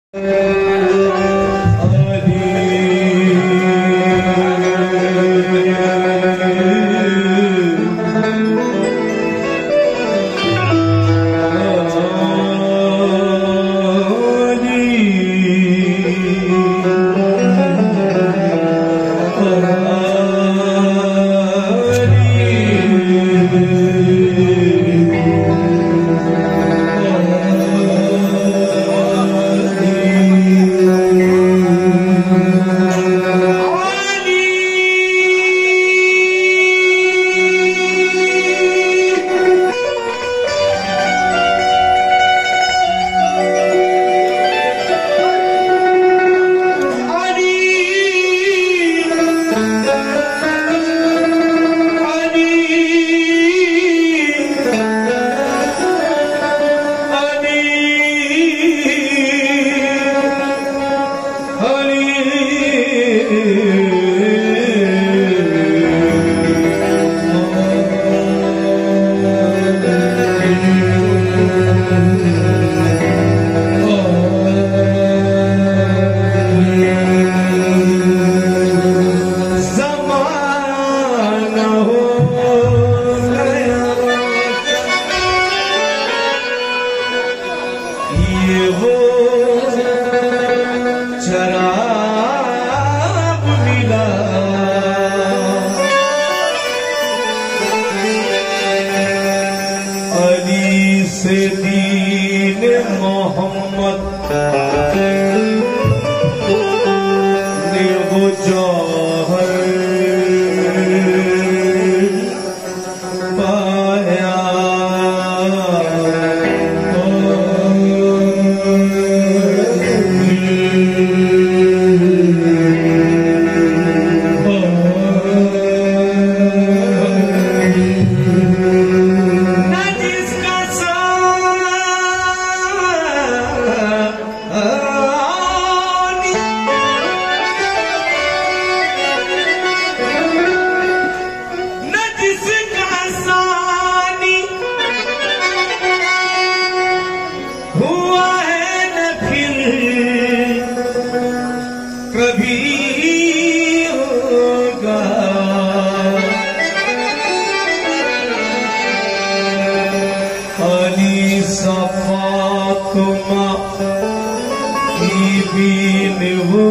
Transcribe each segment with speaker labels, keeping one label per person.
Speaker 1: से दीन मोहम्मद ने वो जौहर पाया। फातिमा बीबी ने वो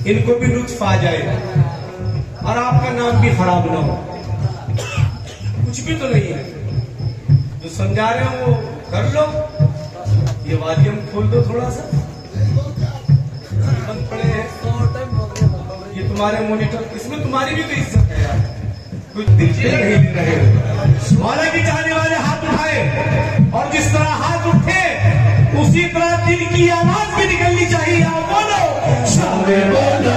Speaker 1: इनको भी लुत्फ आ जाए और आपका नाम भी खराब ना हो। कुछ भी तो नहीं है, जो समझा रहे हो वो कर लो। ये वॉल्यूम खोल दो थोड़ा सा, बंद पड़े हैं। ये तुम्हारे मॉनिटर, इसमें तुम्हारी भी तो इज्जत है यार, कुछ दिलचस्पी नहीं ले रहे हो। मौला की चाहने वाले हाथ उठाए और जिस तरह हाथ उठे उसी तरह दिल की आवाज भी निकलनी चाहिए। आओ बोलो, शामे बोलो।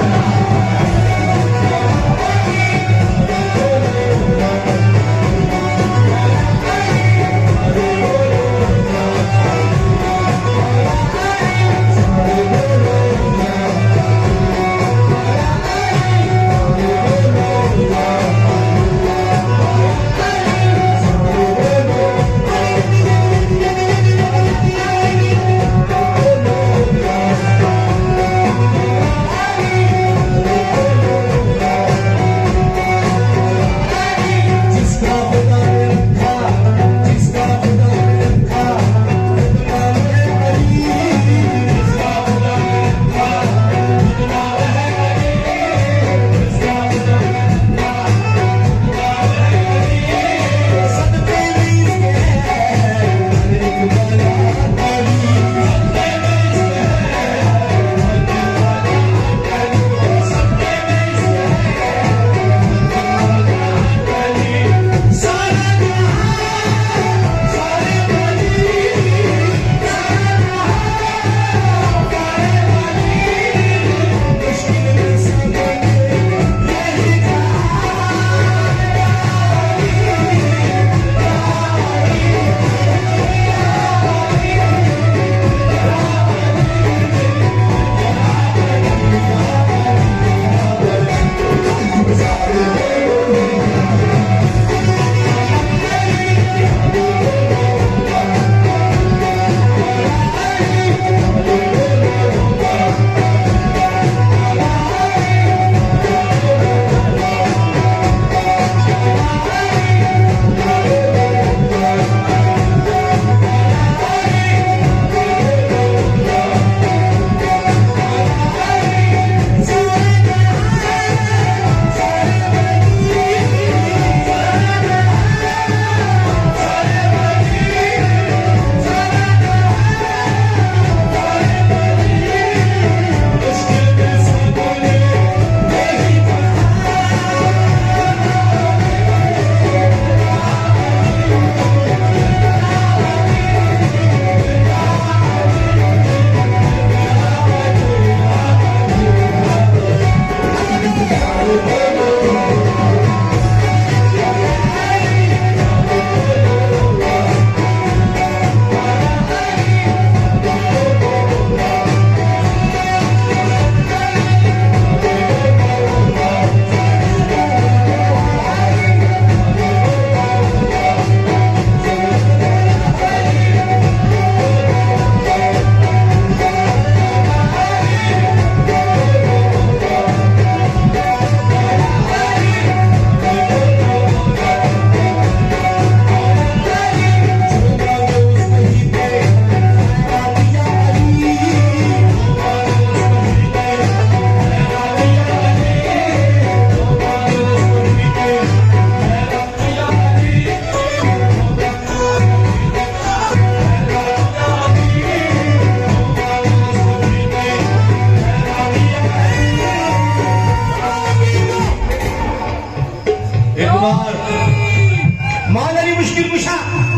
Speaker 2: मौलाना मुश्किल कुशा,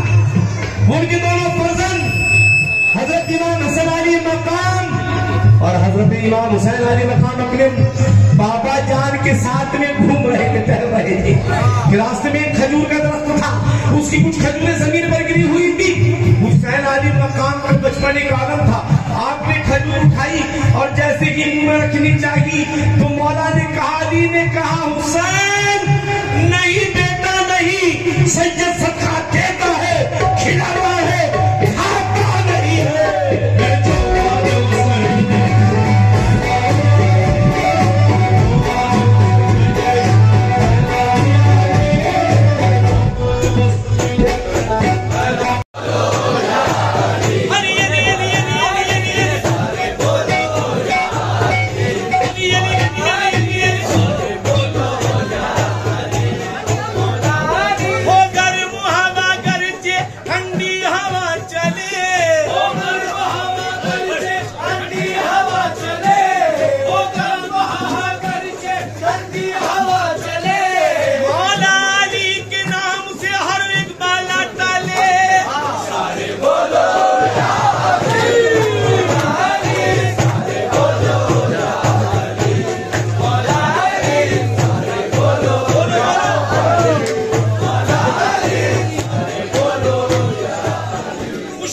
Speaker 2: उनके दोनों फर्जंद हजरत इमाम हसन अली मकाम और हजरत इमाम हुसैन अली मकाम अपने बाबा जान के साथ में घूम रहे थे, टहल रहे थे। रास्ते में एक खजूर का दरख्त था, उसकी कुछ खजूरें जमीन पर गिरी हुई थी। हुसैन अली मकाम का बचपन एक आलम था। आपने खजूर उठाई और जैसे कि मुंह में रखनी चाहिए तो मौला ने कहा, अली ने कहा, हुसैन नहीं बेटा नहीं, सैयद सदका देता है, खिलाता है, खाता नहीं है।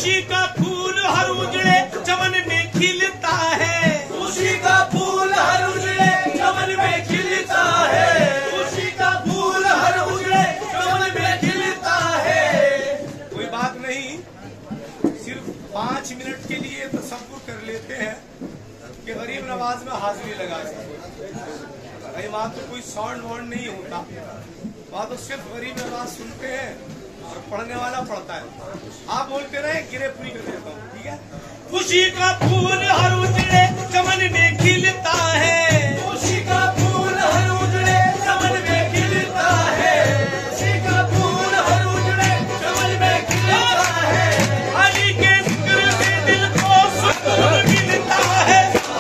Speaker 1: खुशी का फूल हर उजड़े चमन में खिलता है, खुशी का फूल हर उजड़े चमन में खिलता है, खुशी का फूल हर उजड़े चमन में खिलता है। कोई बात नहीं, सिर्फ 5 मिनट के लिए तसव्वुर कर लेते हैं कि गरीब नवाज में हाजिरी लगा सकते। वहाँ तो कोई साउंड वाउंड नहीं होता, वहाँ तो सिर्फ गरीब नवाज सुनते हैं और पढ़ने वाला पढ़ता है। आप बोलते रहे, गिरे पूरी कर देता हूँ, ठीक है। खुशी का फूल हर उजड़े चमन में खिलता है, खुशी का फूल हर उजड़े चमन में खिलता है, खुशी का फूल हर उजड़े चमन में खिलता है। अली के जिक्र से दिल को सुकून मिलता है।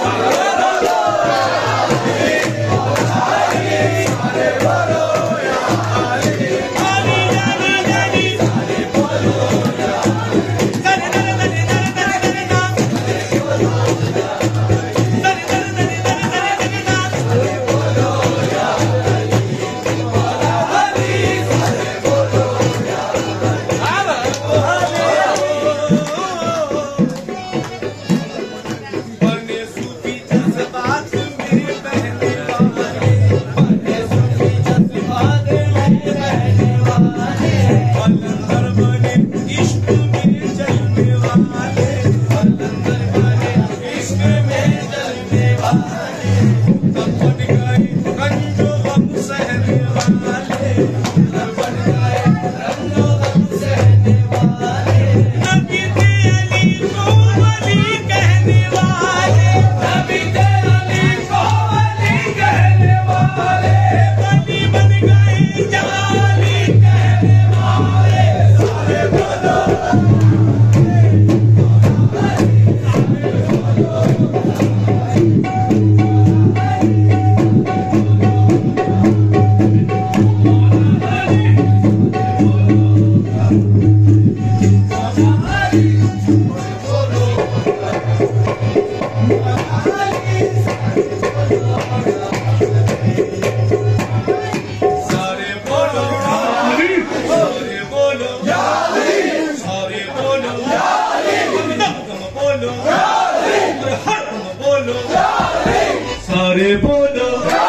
Speaker 1: सारे बोलो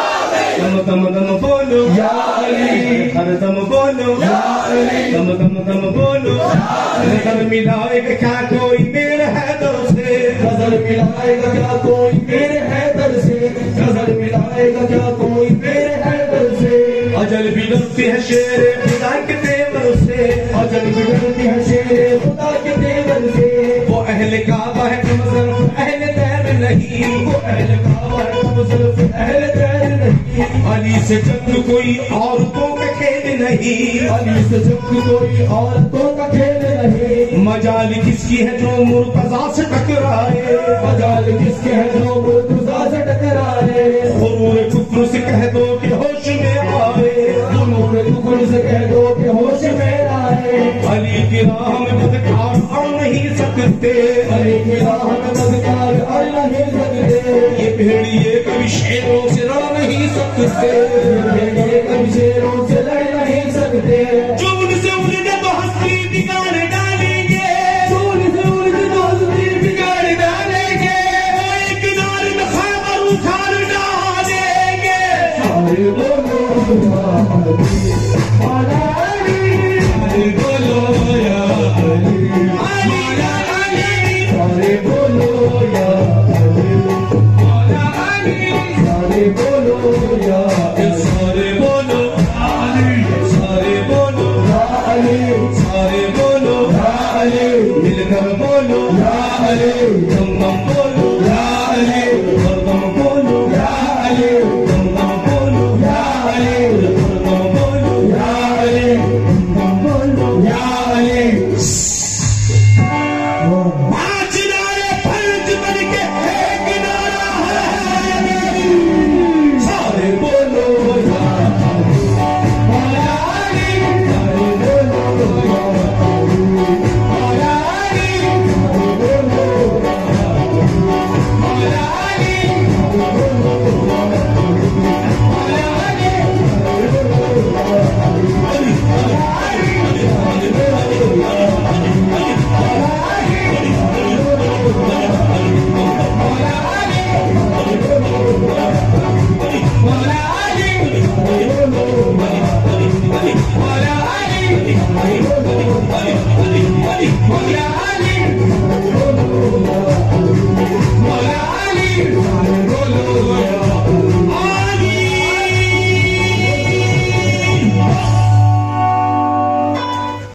Speaker 1: तम तम बोलो या अली, हर तम बोलो या अली, तम बोलो। नजर मिलाएगा क्या कोई मेरे हैदर से, नजर मिलाएगा क्या कोई मेरे हैदर से, नजर मिलाएगा क्या कोई मेरे हैदर से। अजल भी डरती है शेरे खुदा के तेवर से, अजल भी डरती है शेरे खुदा के तेवर से। वो अहले काबा है तुम सिर्फ अहले तैर नहीं, वो अहले काबा है तुम सिर्फ अहले तैर नहीं। अली से जंग कोई औरतों का खेल नहीं, अली से जंग कोई औरतों का खेल नहीं। मजाल किसकी है जो मुर्तजा से टकराए, मजाल किसके है जो मुर्तजा से टकराए। गुरूर कुफर से कह दो कि होश में आए, गुरूर कुफर से कह दो कि होश में आए। अली की राह में बदकार अड़ नहीं सकते, अली की राह में बदकार अड़ नहीं सकते। ये भेड़िए कभी शेरों से लड़ नहीं सकते, भेड़िए कभी शेरों से लड़ नहीं सकते। जो उनसे उलझे तो हंसी बिगाड़ डालेंगे, जो उनसे उलझे तो हंसी बिगाड़ डालेंगे। एक नार में खैबर उखाड़ डालेंगे। सारे बोलो मौला अली, सारे बोलो या अली, मौला अली, सारे बोलो या अली, मौला अली, सारे बोलो या अली, सारे बोलो अली, सारे बोलो या अली, सारे बोलो या अली, मिलकर बोलो या अली, तुम बोलो या अली, तुम बोलो या अली, तुम बोलो या अली, तुम बोलो या अली, तुम बोलो या अली। 5 नारे फर्ज बन के एक नारा है, सारे बोलो या अली, मौला अली, सारे बोलो या अली, मौला अली, सारे बोलो या अली।
Speaker 2: अली अली अली